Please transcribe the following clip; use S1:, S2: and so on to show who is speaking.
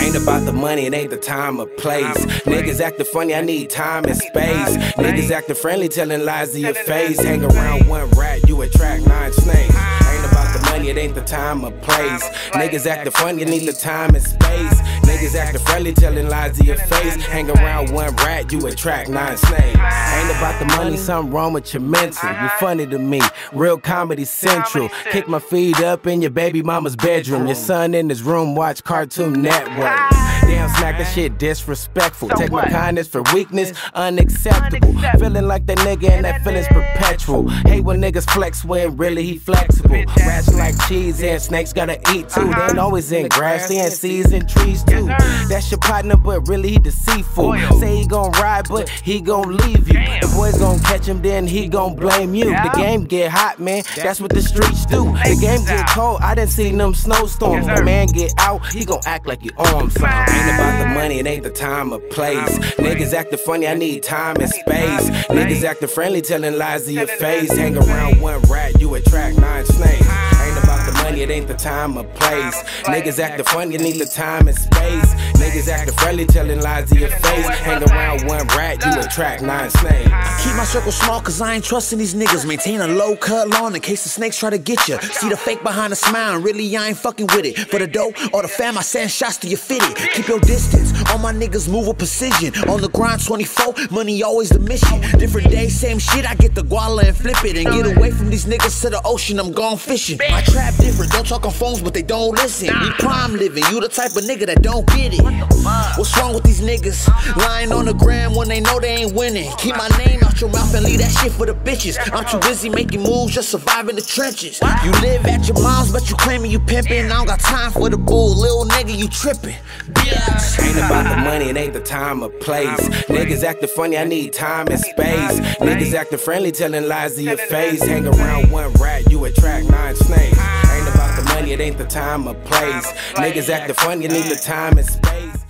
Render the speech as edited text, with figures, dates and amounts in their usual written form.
S1: Ain't about the money, it ain't the time or place. Niggas acting funny, I need time and space. Niggas acting friendly, telling lies to your face. Hang around one rat, you attract 9 snakes. Ain't about the money, it ain't the time or place. Niggas acting funny, you need the time and space. Niggas acting friendly, telling lies to your face. Hang around one rat, you attract 9 snakes. Ain't about the money, something wrong with your mental. You funny to me, real Comedy Central. Kick my feet up in your baby mama's bedroom. Your son in his room, watch Cartoon Network. Damn, smack that shit disrespectful. Take my kindness for weakness, unacceptable. Feeling like that nigga and that feeling's perpetual. Hate when niggas flex when really he flexible. Rats like cheese and snakes gotta eat too. They ain't always in grass, they in seeds and trees too. That's your partner, but really he deceitful. Say he gon' ride, but he gon' leave you. The boys gon' catch him, then he gon' blame you. The game get hot, man, that's what the streets do. The game get cold, I done seen them snowstorms. The man get out, he gon' act like he on something. Ain't about the money, it ain't the time or place. Niggas acting funny, I need time and space. Niggas acting friendly, telling lies to your face. Hang around one rat, you attract 9 snakes. Ain't about the money, it ain't the time or place. Niggas acting funny, you need the time and space. Niggas acting friendly, telling lies to your face. Hang around one rat, you attract 9 snakes.
S2: I keep my circle small cause I ain't trusting these niggas. Maintain a low cut lawn in case the snakes try to get you. See the fake behind the smile and really I ain't fucking with it. For the dough or the fam, I send shots to your fitted. Keep your distance, all my niggas move with precision. On the grind 24, money always the mission. Different days, same shit, I get the guala and flip it. And get away from these niggas to the ocean, I'm gone fishing. My trap different, don't talk on phones but they don't listen. We prime living, you the type of nigga that don't get it. What's wrong with these niggas? Lying on the gram when they know they ain't winning. Keep my name out your mouth and leave that shit for the bitches. I'm too busy making moves, just surviving the trenches. You live at your mom's but you claiming you pimping. I don't got time for the bull, little nigga, you tripping. Bitch.
S1: Ain't about the money, it ain't the time or place. Niggas acting funny, I need time and space. Niggas acting friendly, telling lies to your face. Hang around one rat, you attract 9 snakes. Ain't about the money, it ain't the time or place. Niggas acting funny, you need the time and space.